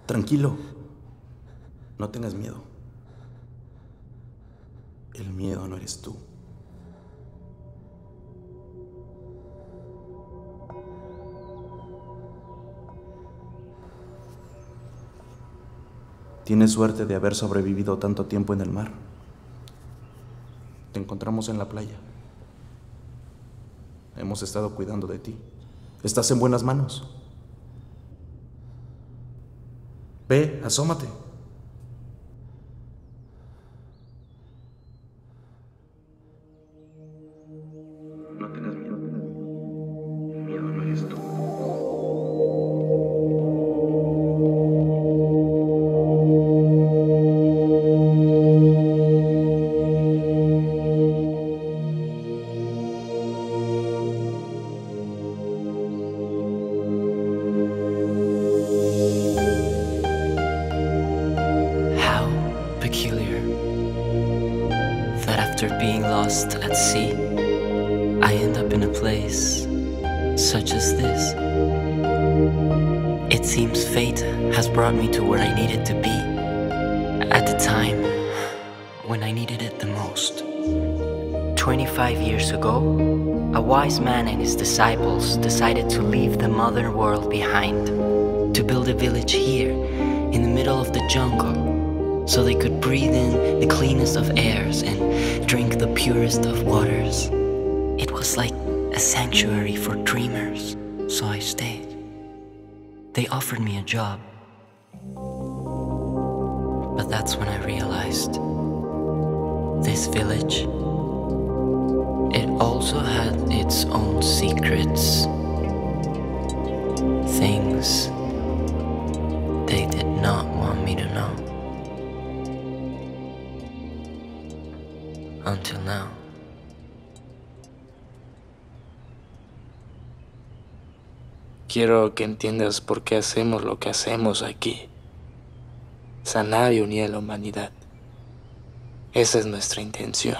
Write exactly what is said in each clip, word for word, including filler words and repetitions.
Tranquilo. No tengas miedo. El miedo no eres tú. Tienes suerte de haber sobrevivido tanto tiempo en el mar. Te encontramos en la playa. Hemos estado cuidando de ti. Estás en buenas manos. Ve, asómate. No tengas miedo. El miedo no eres tú. How peculiar that after being lost at sea, I end up in a place such as this. It seems fate has brought me to where I needed to be at the time when I needed it the most. twenty-five years ago, a wise man and his disciples decided to leave the modern world behind, to build a village here in the middle of the jungle, so they could breathe in the cleanest of airs and drink the purest of waters. It was like a sanctuary for dreamers, so I stayed. They offered me a job, but that's when I realized this village, it also had its own secrets, things they did not want me to know. Until now. Quiero que entiendas por qué hacemos lo que hacemos aquí. Sanar y unir a la humanidad. Esa es nuestra intención.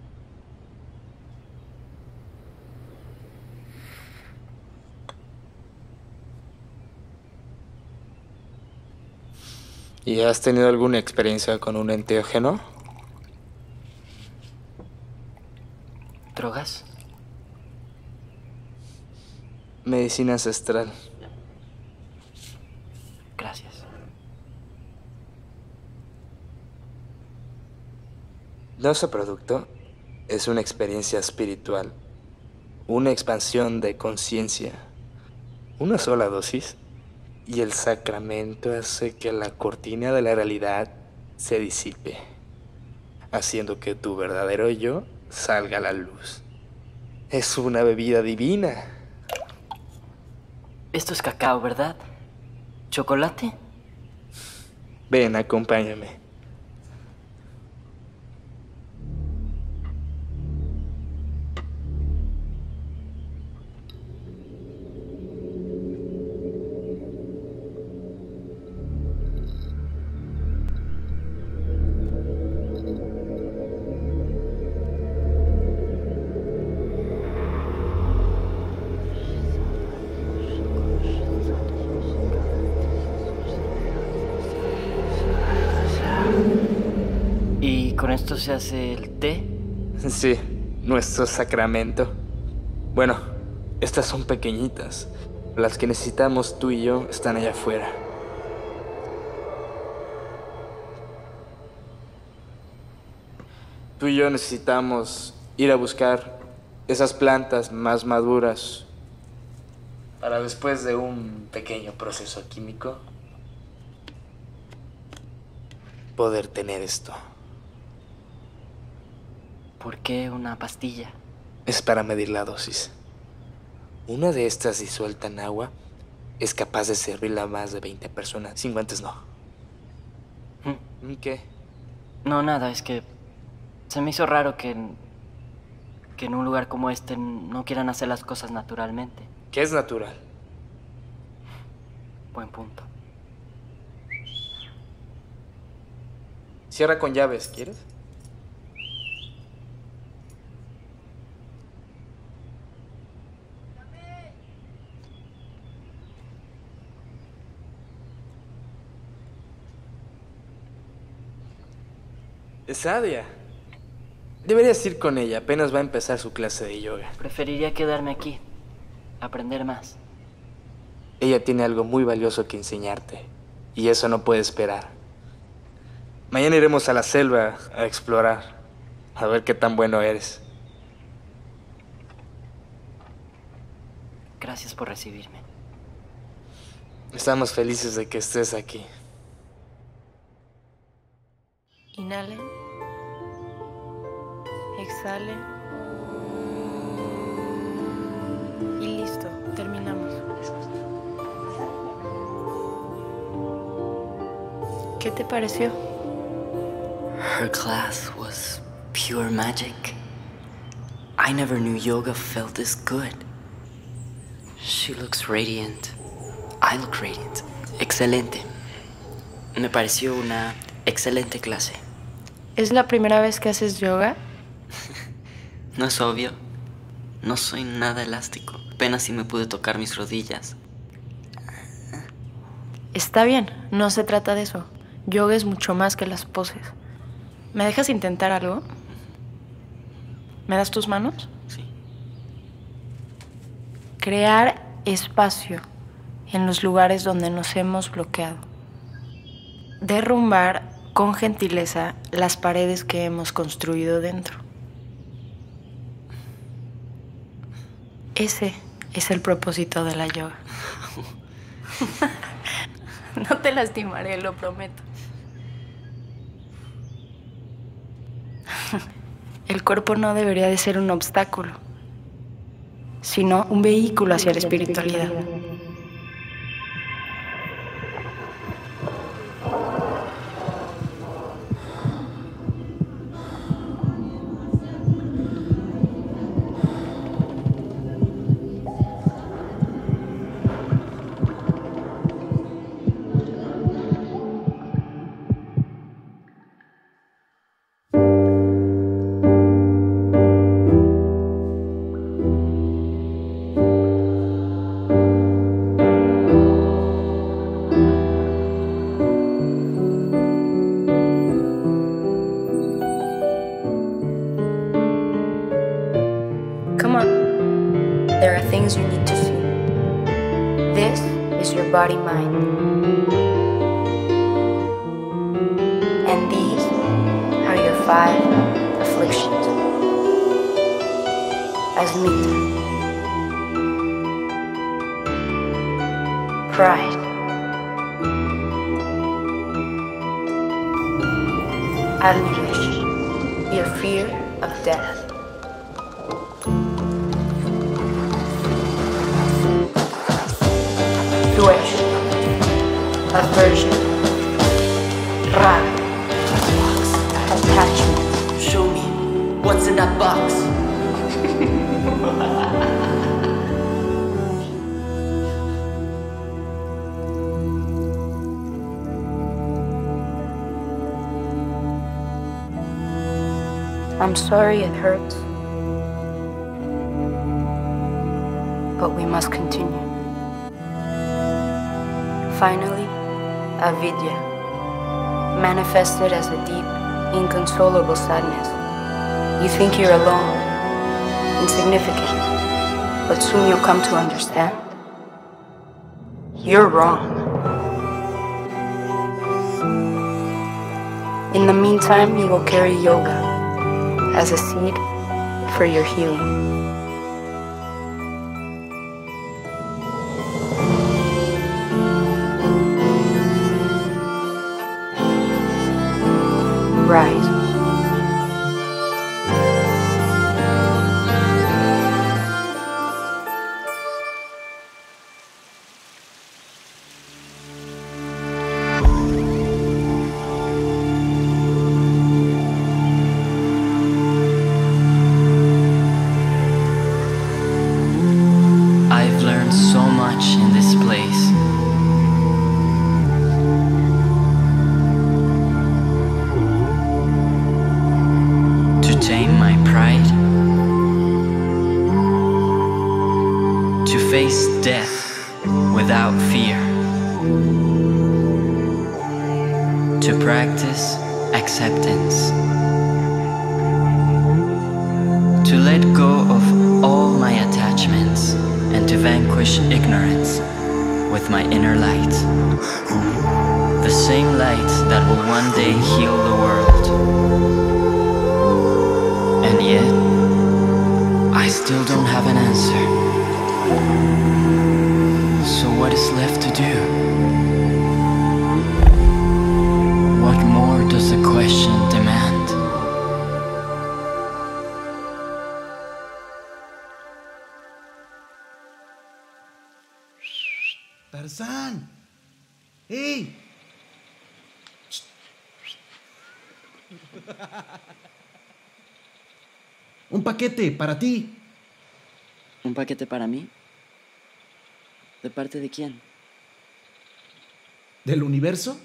¿Y has tenido alguna experiencia con un enteógeno? ¿Drogas? Medicina ancestral. Gracias. Nuestro producto es una experiencia espiritual, una expansión de conciencia, una sola dosis, y el sacramento hace que la cortina de la realidad se disipe, haciendo que tu verdadero yo salga a la luz. Es una bebida divina. Esto es cacao, ¿verdad? ¿Chocolate? Ven, acompáñame. ¿Y con esto se hace el té? Sí, nuestro sacramento. Bueno, estas son pequeñitas. Las que necesitamos tú y yo están allá afuera. Tú y yo necesitamos ir a buscar esas plantas más maduras para después de un pequeño proceso químico poder tener esto. ¿Por qué una pastilla? Es para medir la dosis. Una de estas disuelta en agua es capaz de servirle a más de veinte personas. Sin guantes no. ¿Mm? ¿Qué? No, nada, es que se me hizo raro que en, que en un lugar como este no quieran hacer las cosas naturalmente. ¿Qué es natural? Buen punto. Cierra con llaves, ¿quieres? Sadia. Deberías ir con ella, apenas va a empezar su clase de yoga. Preferiría quedarme aquí, aprender más. Ella tiene algo muy valioso que enseñarte, y eso no puede esperar. Mañana iremos a la selva a explorar, a ver qué tan bueno eres. Gracias por recibirme. Estamos felices de que estés aquí. Inhalen. Exhalen. Y listo, terminamos. ¿Qué te pareció? Her class was pure magic. I never knew yoga felt this good. She looks radiant. I look radiant. Excelente. Me pareció una excelente clase. ¿Es la primera vez que haces yoga? ¿No es obvio? No soy nada elástico. Apenas si me pude tocar mis rodillas. Está bien, no se trata de eso. Yoga es mucho más que las poses. ¿Me dejas intentar algo? ¿Me das tus manos? Sí. Crear espacio en los lugares donde nos hemos bloqueado. Derrumbar con gentileza las paredes que hemos construido dentro. Ese es el propósito de la yoga. No te lastimaré, lo prometo. El cuerpo no debería de ser un obstáculo, sino un vehículo hacia la espiritualidad. Come on. There are things you need to see. This is your body-mind. And these are your five afflictions. Asmita. Pride. Admiration. Your fear of death. Dvesh, aversion, rag, attachment. Show me what's in that box. I'm sorry it hurts, but we must continue. Finally, avidya, manifested as a deep, inconsolable sadness. You think you're alone, insignificant, but soon you'll come to understand. You're wrong. In the meantime, you will carry yoga as a seed for your healing. Rise. I've learned so much in this place. To tame my pride, to face death without fear, to practice acceptance. let go of all my attachments and to vanquish ignorance with my inner light. The same light that will one day heal the world. And yet, I still don't have an answer. So what is left to do? What more does the question demand? Tarzán. ¡Ey! Un paquete para ti. ¿Un paquete para mí? ¿De parte de quién? ¿Del universo?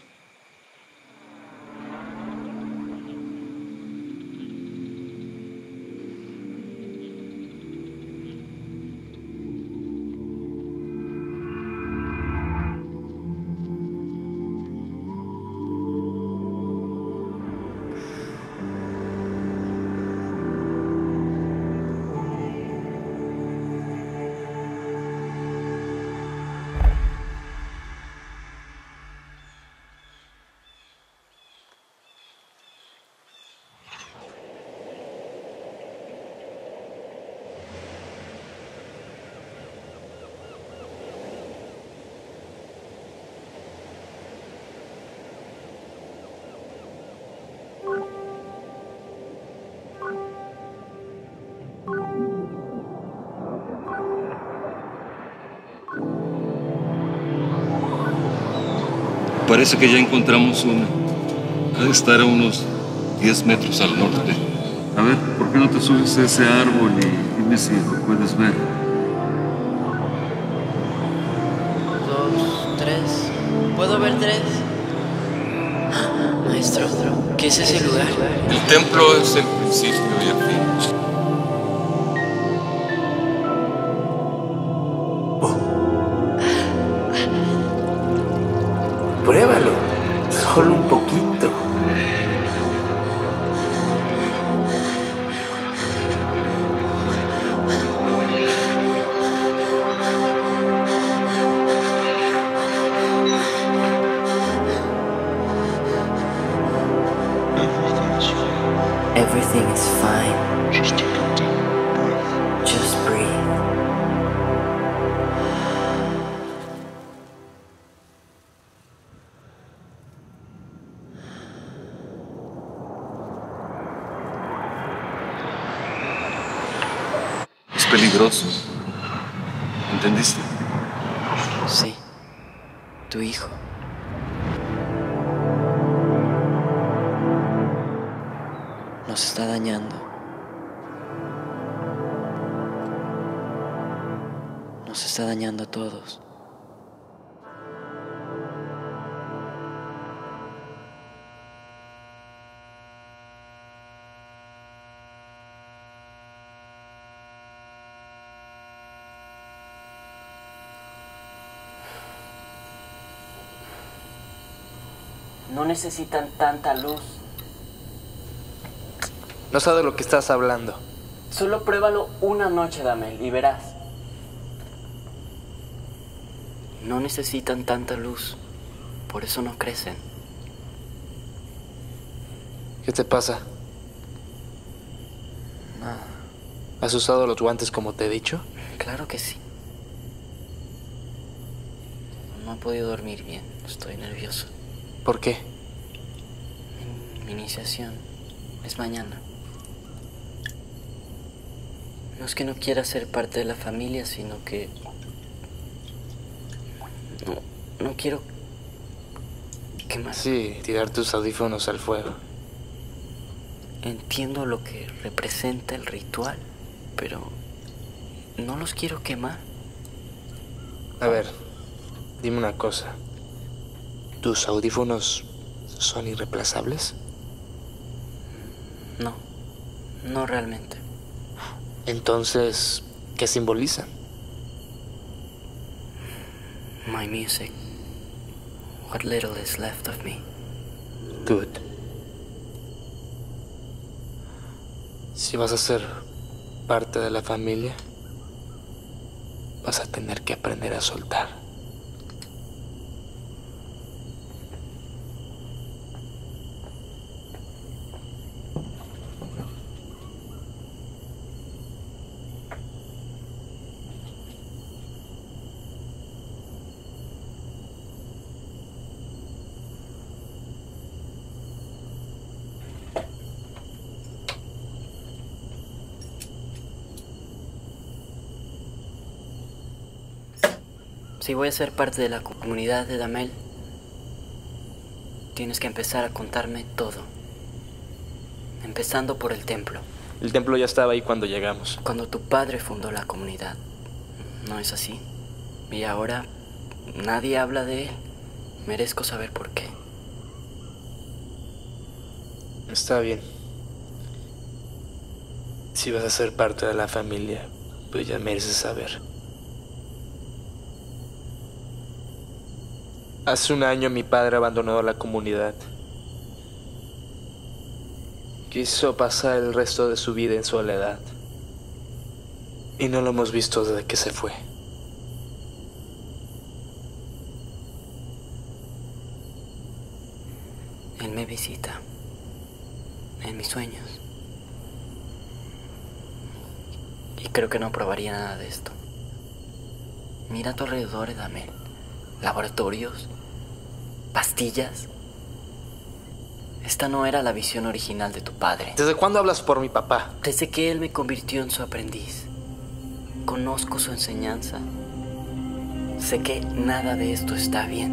Parece que ya encontramos una. Ha de estar a unos diez metros al norte. A ver, ¿por qué no te subes a ese árbol y dime si lo puedes ver? Dos, tres. ¿Puedo ver tres? Maestro, ¿qué es ese lugar? El templo es el principio y el fin. Pruébalo, solo un poquito. Everything is fine. Just take a deep breath. Just breathe. Es peligroso. ¿Entendiste? Sí, tu hijo. Nos está dañando. Nos está dañando a todos. No necesitan tanta luz. No sé de lo que estás hablando. Solo pruébalo una noche, Damel, y verás. No necesitan tanta luz. Por eso no crecen. ¿Qué te pasa? Nada. ¿Has usado los guantes como te he dicho? Claro que sí. No he podido dormir bien. Estoy nervioso. ¿Por qué? Mi, mi iniciación es mañana. No es que no quiera ser parte de la familia, sino que... No, no quiero... quemar. Sí, tirar tus audífonos al fuego. Entiendo lo que representa el ritual, pero... no los quiero quemar. A ver, dime una cosa. ¿Tus audífonos son irreemplazables? No, no realmente. Entonces, ¿qué simbolizan? My music. What little is left of me. Good. Si vas a ser parte de la familia, vas a tener que aprender a soltar. Si voy a ser parte de la comunidad de Damel, tienes que empezar a contarme todo. Empezando por el templo. El templo ya estaba ahí cuando llegamos. Cuando tu padre fundó la comunidad. ¿No es así? Y ahora nadie habla de él. Merezco saber por qué. Está bien. Si vas a ser parte de la familia, pues ya mereces saber. Hace un año mi padre abandonó la comunidad. Quiso pasar el resto de su vida en soledad. Y no lo hemos visto desde que se fue. Él me visita. En mis sueños. Y creo que no probaría nada de esto. Mira a tu alrededor, Damel. Laboratorios, pastillas. Esta no era la visión original de tu padre. ¿Desde cuándo hablas por mi papá? Desde que él me convirtió en su aprendiz. Conozco su enseñanza. Sé que nada de esto está bien.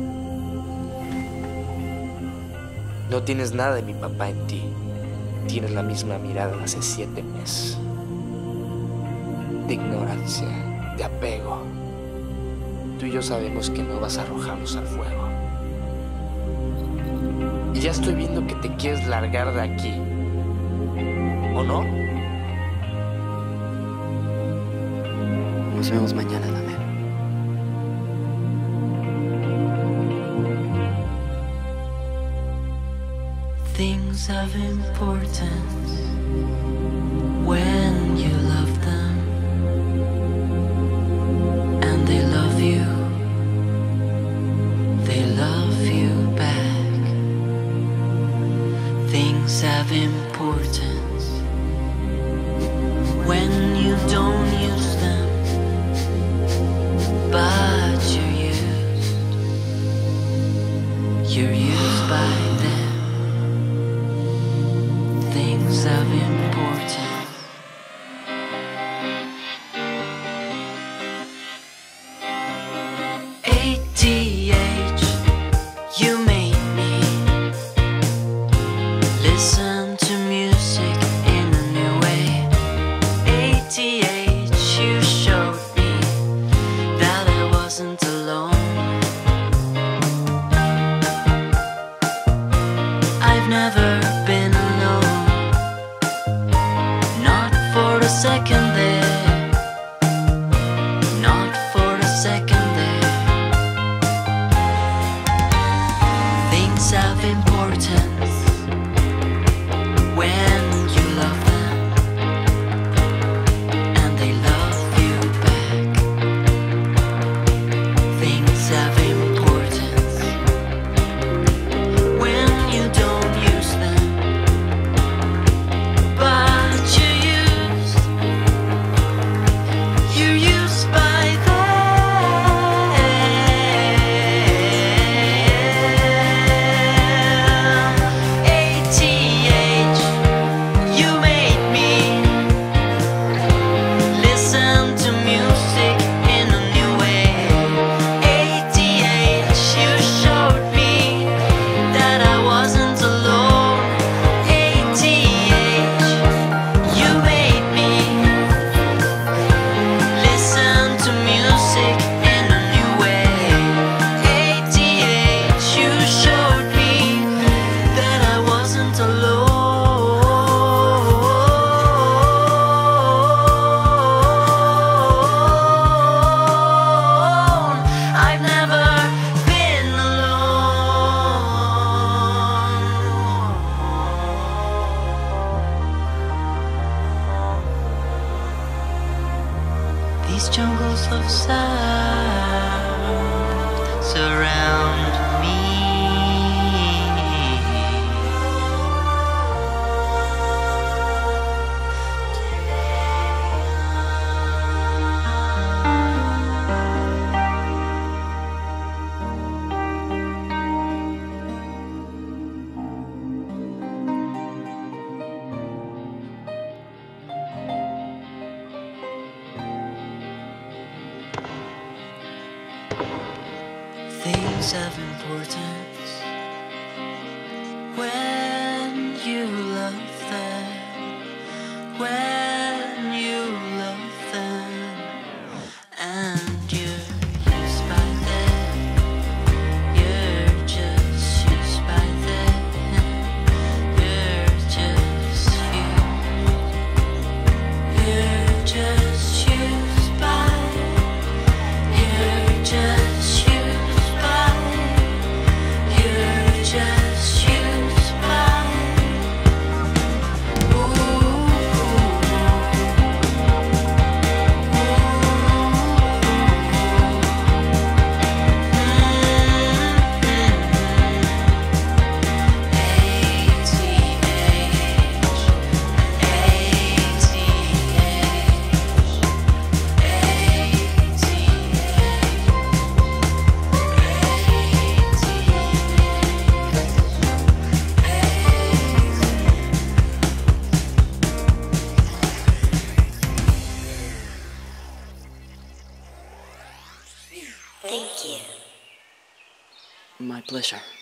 No tienes nada de mi papá en ti. Tienes la misma mirada de hace siete meses. De ignorancia, de apego. Tú y yo sabemos que no vas a arrojarnos al fuego. Y ya estoy viendo que te quieres largar de aquí. ¿O no? Nos vemos mañana, Damel. Things of importance when you love them. They love you, they love you back. Things have importance when you don't use them, but you're used, you're used by them. Things have importance. A T H, you made me listen to music in a new way. A T H, you showed me that I wasn't alone. I've never been alone, not for a second there, not for a second there. Things have importance when you love them, and they love you back. Things have importance when you don't use them, but you're used, you're used by them. things of importance when you love them, when you love them, and you're used by them, you're just used by them, you're just you, you're just used by, you're just used by, you're just used by. Thank you. My pleasure.